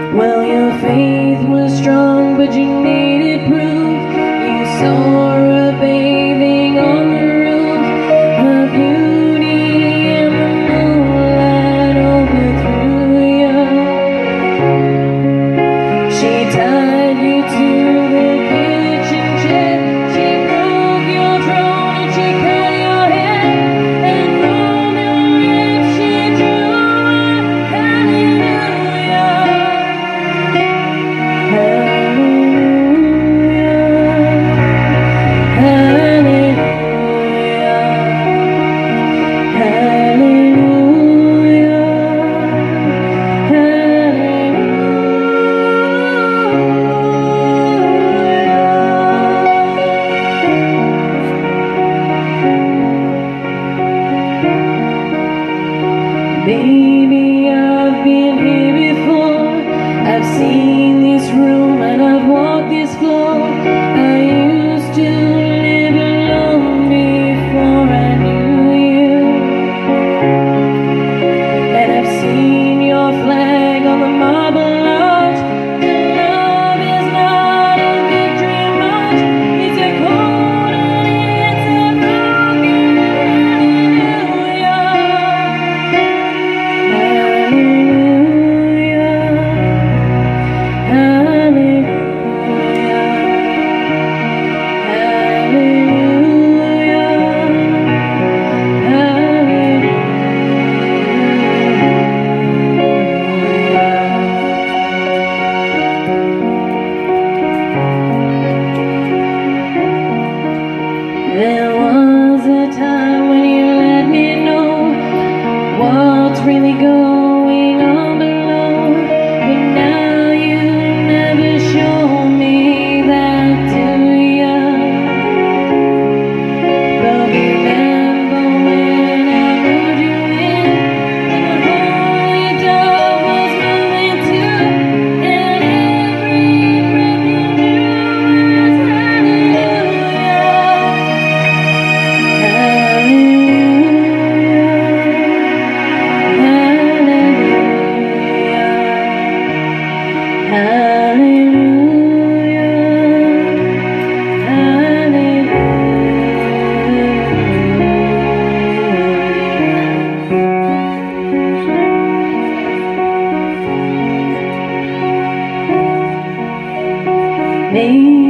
Well, your faith was strong, but you needed proof. You saw her bathing on the roof, her beauty and the moonlight overthrew you. She tied you to the kitchen chair, she broke your throne and she cut your hair, and from your ribs she drew a hallelujah. Baby, I've been here before. I've seen this room and I've walked this floor. I used to live alone before I knew you, and I've seen your flag on the marble arch. And love is not a victory march, it's a cold and it's a broken hallelujah. There was a time when you let me know what's really going on below, but now you never show me that, do ya? But remember when I rode you in, and the holy dove was moving too, and every breath you drew was hallelujah.